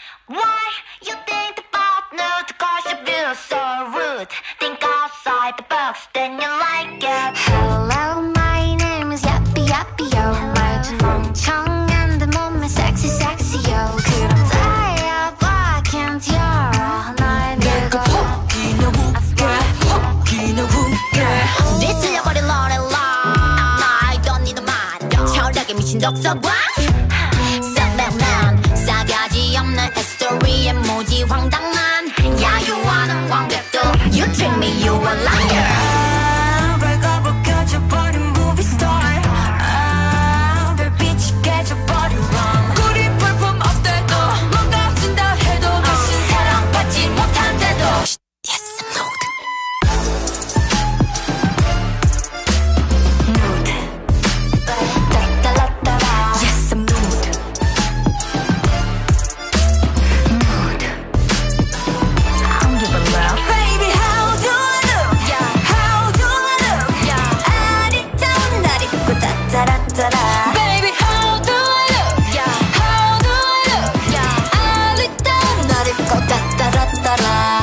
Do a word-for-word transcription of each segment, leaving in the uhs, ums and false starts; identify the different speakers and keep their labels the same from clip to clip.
Speaker 1: Why you think about nude? Cause you feel so rude. Think outside the box, then you like it.
Speaker 2: Hello, my name is Yappy Yappy Yo. 말투 멍청한데 몸매 sexy sexy yo. 그럼 달려봐, can't 열어 날 밀고.
Speaker 3: 혹기는 웃게, 혹기는 웃게.
Speaker 1: 뒤틀려버린 로렐라. I don't need a man. 철학에 미친 독서관. Subman 싸가지 없는 스토리에 무지 황당한 야유하는 관객도. You treat me, you a liar.
Speaker 3: 밝아버려져버린 movie star. 아, 별빛이 깨져버린 wrong. 우리 볼품 없대도 뭔가 준다 해도 다시 사랑받지 못한대도.
Speaker 1: Yes, I'm nude.
Speaker 2: Nude. 따라따라따라.
Speaker 1: Yes, I'm nude.
Speaker 2: Nude. I don't give a love.
Speaker 3: Baby, how do I look?
Speaker 1: Yeah.
Speaker 3: How do I look?
Speaker 1: Yeah.
Speaker 3: 아리따운 날 입고 따따라따라. Baby, how do I look?
Speaker 1: Yeah.
Speaker 3: How do I look?
Speaker 1: Yeah.
Speaker 3: 아리따운 날 입고 따따라따라.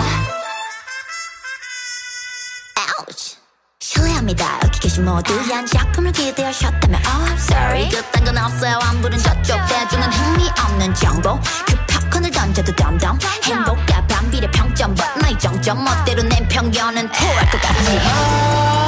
Speaker 1: Ouch. 실례합니다. 여기 계신 모두 한 작품을 기대하셨다면 Oh, I'm sorry. 그딴 건 없어요. 안 부른 저쪽 대중은 흥미없는 정보. 그 팝콘을 던져도 덤덤. 행복과 반비례 평점. But 나의 정점 멋대로 낸 편견은 토할 것 같지.